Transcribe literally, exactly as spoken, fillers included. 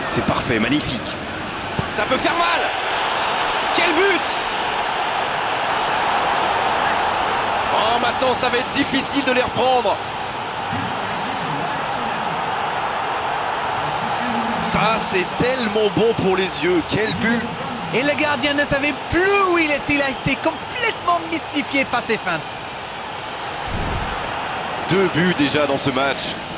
C'est parfait, magnifique. Ça peut faire mal. Quel but! Oh, maintenant ça va être difficile de les reprendre. Ça, c'est tellement bon pour les yeux. Quel but! Et le gardien ne savait plus où il était. Il a été complètement mystifié par ses feintes. Deux buts déjà dans ce match.